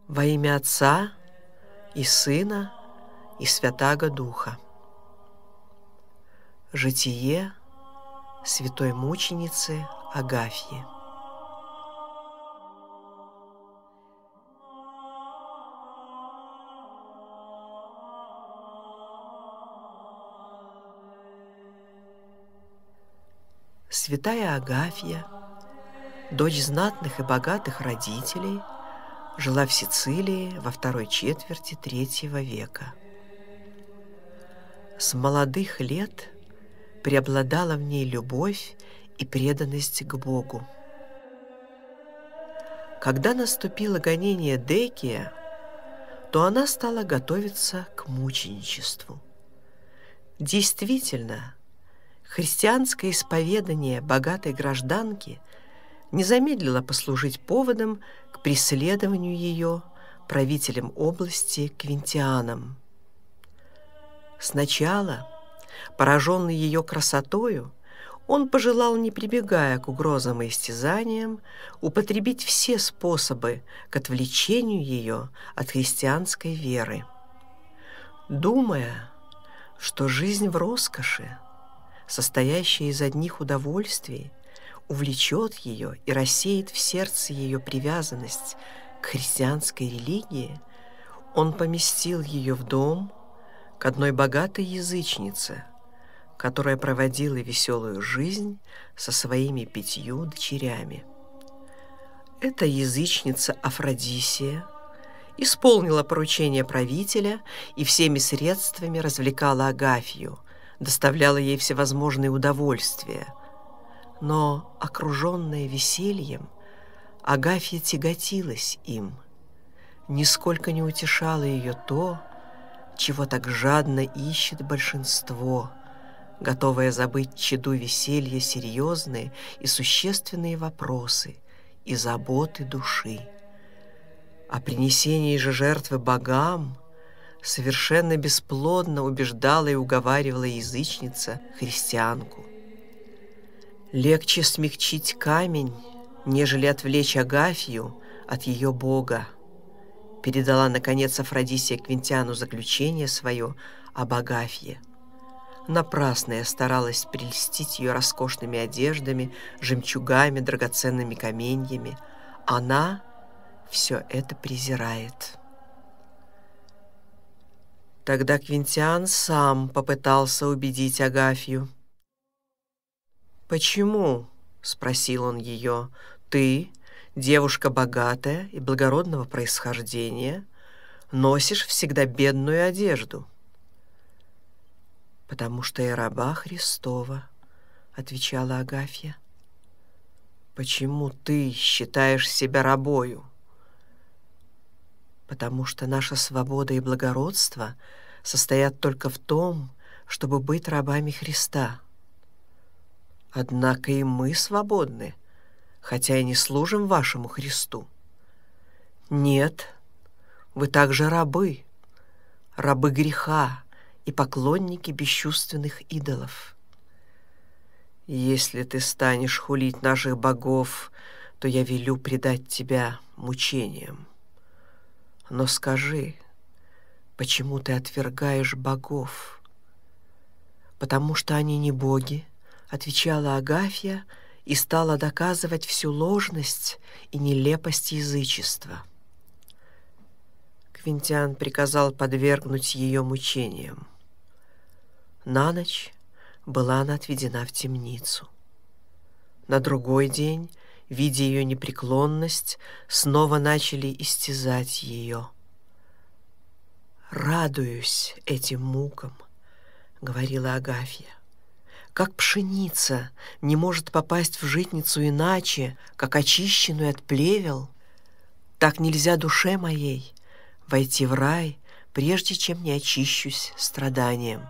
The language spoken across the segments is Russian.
Во имя Отца и Сына и Святаго Духа. Житие святой мученицы Агафьи. Святая Агафья, дочь знатных и богатых родителей, жила в Сицилии во второй четверти III века. С молодых лет преобладала в ней любовь и преданность к Богу. Когда наступило гонение Декия, то она стала готовиться к мученичеству. Действительно, христианское исповедание богатой гражданки не замедлило послужить поводом к преследованию ее правителем области Квинтианом. Сначала, пораженный ее красотою, он пожелал, не прибегая к угрозам и истязаниям, употребить все способы к отвлечению ее от христианской веры. Думая, что жизнь в роскоши, состоящая из одних удовольствий, увлечет ее и рассеет в сердце ее привязанность к христианской религии, он поместил ее в дом к одной богатой язычнице, которая проводила веселую жизнь со своими 5 дочерями. Эта язычница Афродисия исполнила поручение правителя и всеми средствами развлекала Агафью, доставляла ей всевозможные удовольствия. Но, окруженная весельем, Агафья тяготилась им. Нисколько не утешало ее то, чего так жадно ищет большинство, готовое забыть чаду веселья серьезные и существенные вопросы и заботы души. О принесении же жертвы богам совершенно бесплодно убеждала и уговаривала язычница христианку. Легче смягчить камень, нежели отвлечь Агафью от ее Бога, передала, наконец, Афродисия Квинтиану заключение свое об Агафье. Напрасно я старалась прельстить ее роскошными одеждами, жемчугами, драгоценными каменьями. Она все это презирает. Тогда Квинтиан сам попытался убедить Агафью. «Почему, — спросил он ее, — ты, девушка богатая и благородного происхождения, носишь всегда бедную одежду?» «Потому что я раба Христова, — отвечала Агафья. «Почему ты считаешь себя рабою?» «Потому что наша свобода и благородство состоят только в том, чтобы быть рабами Христа. Однако и мы свободны, хотя и не служим вашему Христу. Нет, вы также рабы, рабы греха и поклонники бесчувственных идолов. Если ты станешь хулить наших богов, то я велю предать тебя мучениям. Но скажи, почему ты отвергаешь богов?» «Потому что они не боги, — отвечала Агафья и стала доказывать всю ложность и нелепость язычества. Квинтиан приказал подвергнуть ее мучениям. На ночь была она отведена в темницу. На другой день, видя ее непреклонность, снова начали истязать ее. «Радуюсь этим мукам, — говорила Агафья, — как пшеница не может попасть в житницу иначе, как очищенную от плевел, так нельзя душе моей войти в рай, прежде чем не очищусь страданием».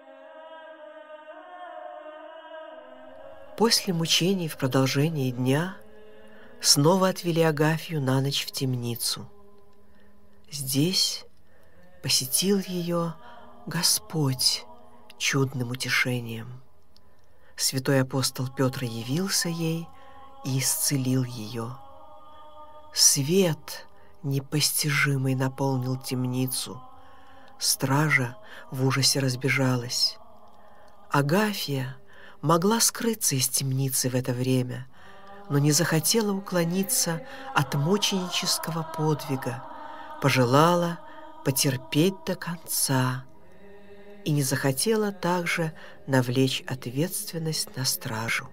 После мучений в продолжении дня снова отвели Агафью на ночь в темницу. Здесь посетил ее Господь чудным утешением. Святой апостол Петр явился ей и исцелил ее. Свет непостижимый наполнил темницу. Стража в ужасе разбежалась. Агафья могла скрыться из темницы в это время, но не захотела уклониться от мученического подвига, пожелала потерпеть до конца и не захотела также навлечь ответственность на стражу.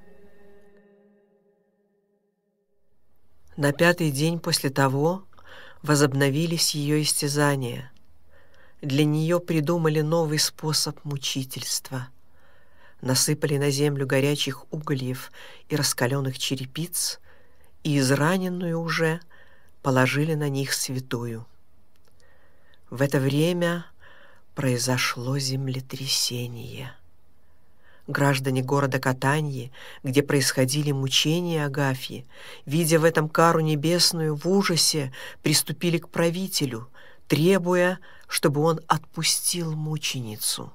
На 5-й день после того возобновились ее истязания. Для нее придумали новый способ мучительства. Насыпали на землю горячих угольев и раскаленных черепиц, и израненную уже положили на них святую. В это время произошло землетрясение. Граждане города Катаньи, где происходили мучения Агафьи, видя в этом кару небесную, в ужасе приступили к правителю, требуя, чтобы он отпустил мученицу.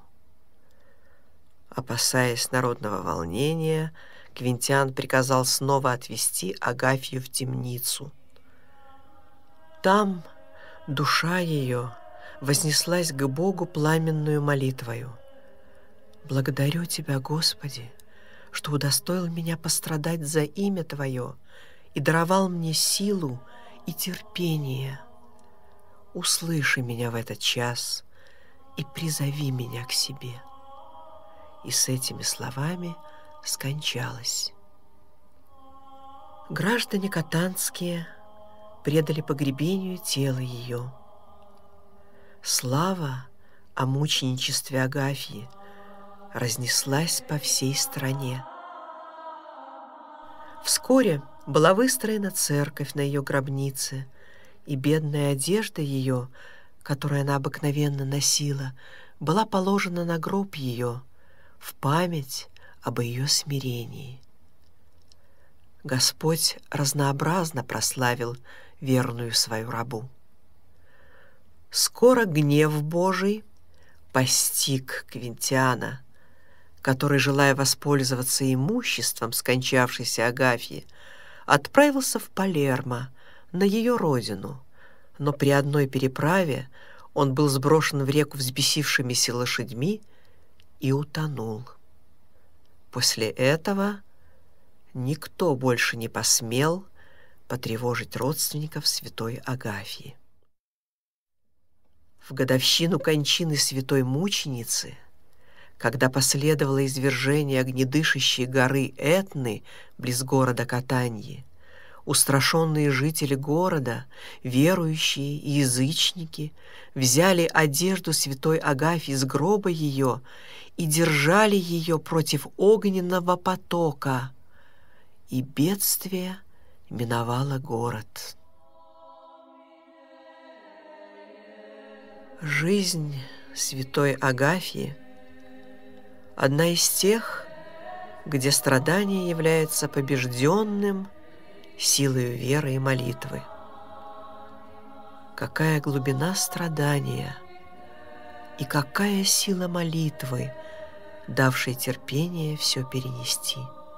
Опасаясь народного волнения, Квинтиан приказал снова отвести Агафью в темницу. Там душа ее вознеслась к Богу пламенную молитвою: «Благодарю Тебя, Господи, что удостоил меня пострадать за имя Твое и даровал мне силу и терпение. Услыши меня в этот час и призови меня к себе». И с этими словами скончалась. Граждане катанские предали погребению тело ее. Слава о мученичестве Агафьи разнеслась по всей стране. Вскоре была выстроена церковь на ее гробнице, и бедная одежда ее, которую она обыкновенно носила, была положена на гроб ее в память об ее смирении. Господь разнообразно прославил верную свою рабу. Скоро гнев Божий постиг Квинтиана, который, желая воспользоваться имуществом скончавшейся Агафьи, отправился в Палермо, на ее родину, но при одной переправе он был сброшен в реку взбесившимися лошадьми и утонул. После этого никто больше не посмел потревожить родственников святой Агафьи. В годовщину кончины святой мученицы, когда последовало извержение огнедышащей горы Этны близ города Катаньи, устрашенные жители города, верующие и язычники, взяли одежду святой Агафьи с гроба ее и держали ее против огненного потока, и бедствие миновало город. Жизнь святой Агафьи — одна из тех, где страдание является побежденным силою веры и молитвы. Какая глубина страдания и какая сила молитвы, давшей терпение все перенести.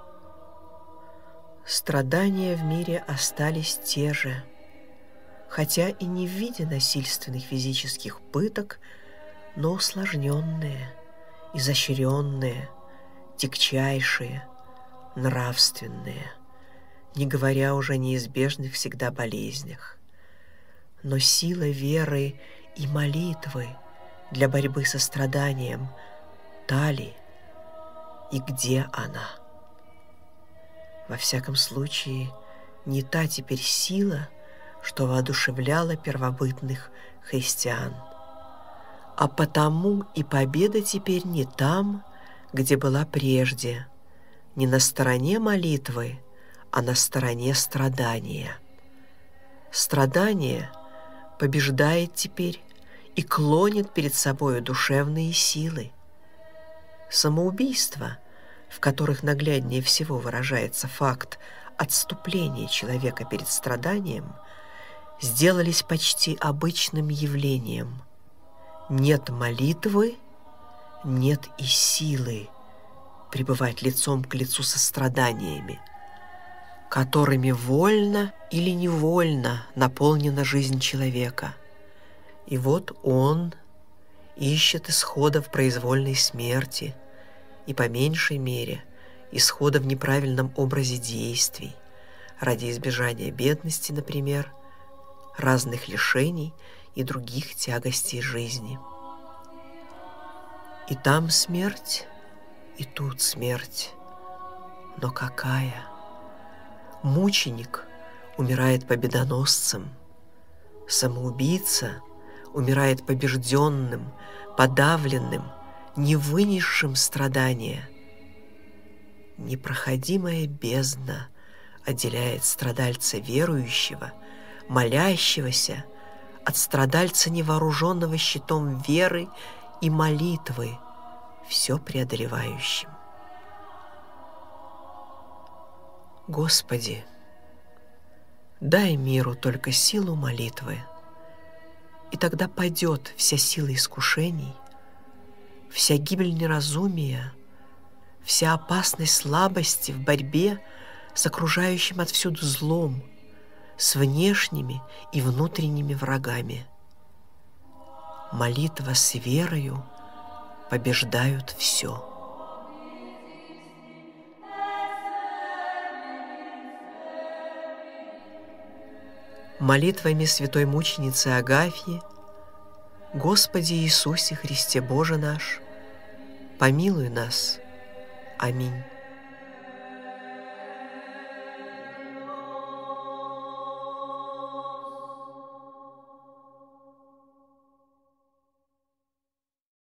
Страдания в мире остались те же, хотя и не в виде насильственных физических пыток, но усложненные, изощренные, тягчайшие, нравственные, не говоря уже о неизбежных всегда болезнях. Но сила веры и молитвы для борьбы со страданием та ли и где она? Во всяком случае, не та теперь сила, что воодушевляла первобытных христиан, а потому и победа теперь не там, где была прежде, не на стороне молитвы, а на стороне страдания. Страдание побеждает теперь и клонит перед собою душевные силы. Самоубийства, в которых нагляднее всего выражается факт отступления человека перед страданием, сделались почти обычным явлением. Нет молитвы, нет и силы пребывать лицом к лицу со страданиями. которыми вольно или невольно наполнена жизнь человека. И вот он ищет исхода в произвольной смерти и, по меньшей мере, исхода в неправильном образе действий, ради избежания бедности, например, разных лишений и других тягостей жизни. И там смерть, и тут смерть. Но какая? Мученик умирает победоносцем, самоубийца умирает побежденным, подавленным, не вынесшим страдания. Непроходимая бездна отделяет страдальца верующего, молящегося, от страдальца, невооруженного щитом веры и молитвы, все преодолевающим. Господи, дай миру только силу молитвы, и тогда падет вся сила искушений, вся гибель неразумия, вся опасность слабости в борьбе с окружающим отвсюду злом, с внешними и внутренними врагами. Молитва с верою побеждают все. Молитвами святой мученицы Агафьи: Господи Иисусе Христе Боже наш, помилуй нас. Аминь.